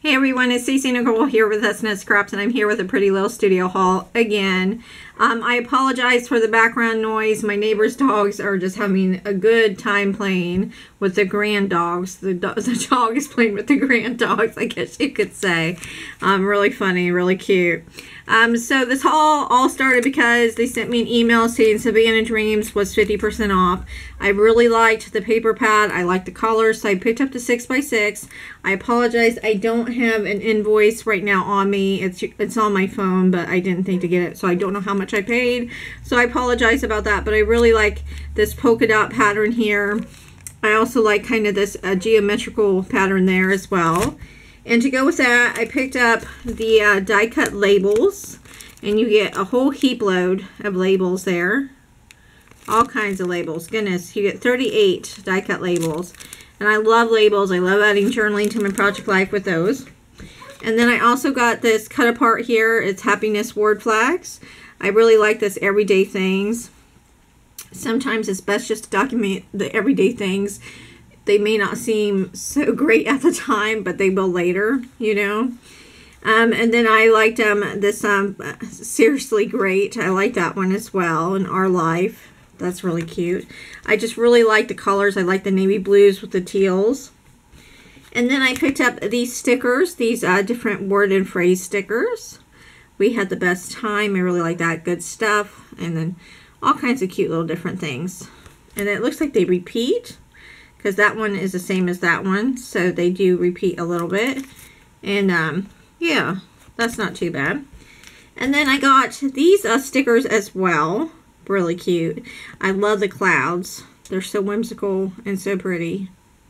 Hey everyone, it's Stacey Nicole here with S&S Scraps, and I'm here with a pretty little studio haul again. I apologize for the background noise. My neighbor's dogs are just having a good time playing with the grand dogs. The dog is playing with the grand dogs, I guess you could say. Really funny, really cute. So this haul all started because they sent me an email saying Savannah Dreams was 50% off. I really liked the paper pad. I liked the colors, so I picked up the 6x6. I apologize, I don't have an invoice right now on me. It's on my phone, but I didn't think to get it, so I don't know how much I paid. So I apologize about that, but I really like this polka dot pattern here. I also like kind of this geometrical pattern there as well. And to go with that, I picked up the die cut labels, and you get a whole heap load of labels there. All kinds of labels. Goodness, you get 38 die cut labels. And I love labels. I love adding journaling to my project life with those. And then I also got this cut apart here. It's happiness word flags. I really like this everyday things. Sometimes it's best just to document the everyday things. They may not seem so great at the time, but they will later, you know. And then I liked this Seriously Great. I like that one as well, in Our Life. That's really cute. I just really like the colors. I like the navy blues with the teals. And then I picked up these stickers, these different word and phrase stickers. We had the best time. I really like that. Good stuff. And then all kinds of cute little different things. And it looks like they repeat, because that one is the same as that one, so they do repeat a little bit. And yeah, that's not too bad. And then I got these stickers as well. Really cute. I love the clouds. They're so whimsical and so pretty.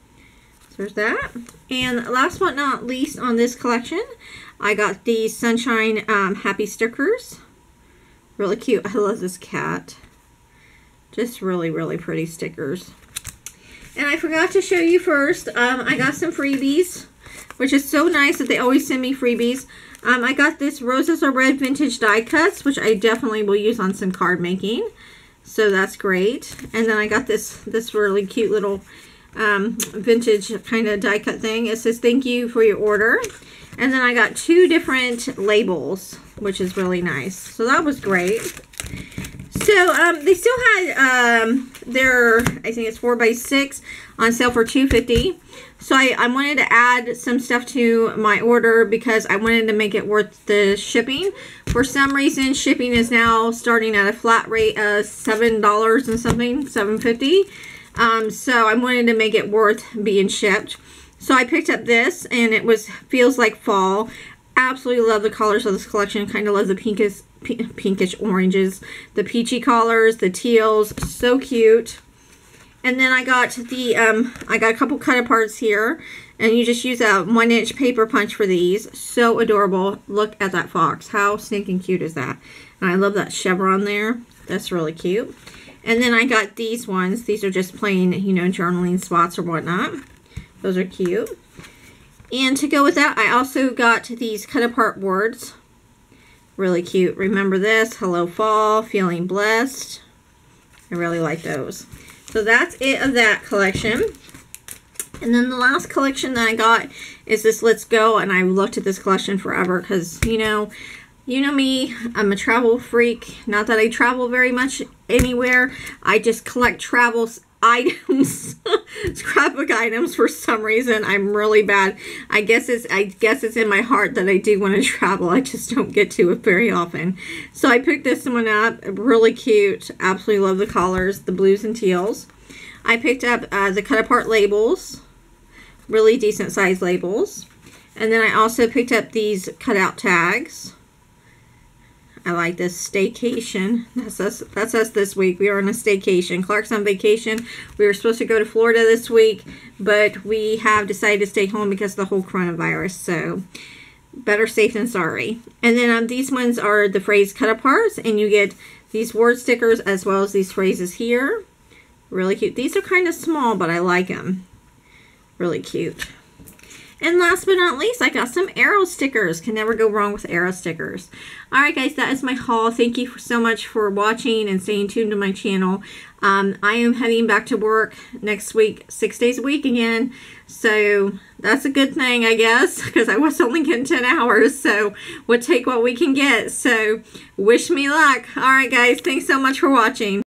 So there's that. And last but not least on this collection, I got these Sunshine Happy stickers. Really cute. I love this cat. Just really, really pretty stickers. And I forgot to show you first, I got some freebies, which is so nice that they always send me freebies. I got this Roses Are Red vintage die cuts, which I definitely will use on some card making. So that's great. And then I got this really cute little vintage kind of die cut thing. It says thank you for your order. And then I got two different labels, which is really nice. So that was great. So they still had their, I think it's 4x6 on sale for $2.50. So I wanted to add some stuff to my order because I wanted to make it worth the shipping. For some reason, shipping is now starting at a flat rate of $7 and something, $7.50. So I wanted to make it worth being shipped. So I picked up this, and it feels like fall. Absolutely love the colors of this collection. Kind of love the pinkish oranges, the peachy colors, the teals, so cute. And then I got I got a couple cut aparts here, and you just use a 1-inch paper punch for these. So adorable. Look at that fox. How stinking cute is that? And I love that chevron there. That's really cute. And then I got these ones. These are just plain, you know, journaling spots or whatnot. Those are cute. And to go with that, I also got these cut apart words. Really cute. Remember this, hello fall, feeling blessed. I really like those. So that's it of that collection. And then the last collection that I got is this Let's Go. And I looked at this collection forever because, you know me, I'm a travel freak. Not that I travel very much anywhere. I just collect travel items, scrapbook items for some reason. I'm really bad. I guess it's in my heart that I do want to travel. I just don't get to it very often. So I picked this one up. Really cute. Absolutely love the colors, the blues and teals. I picked up the cut apart labels. Really decent size labels. And then I also picked up these cutout tags. I like this staycation. That's us this week. We are on a staycation. Clark's on vacation. We were supposed to go to Florida this week, but we have decided to stay home because of the whole coronavirus. So better safe than sorry. And then these ones are the phrase cut aparts, and you get these word stickers as well as these phrases here. Really cute. These are kind of small, but I like them. Really cute. And last but not least, I got some arrow stickers. Can never go wrong with arrow stickers. Alright guys, that is my haul. Thank you so much for watching and staying tuned to my channel. I am heading back to work next week, 6 days a week again. So that's a good thing, I guess, because I was only getting 10 hours. So we'll take what we can get. So wish me luck. Alright guys, thanks so much for watching.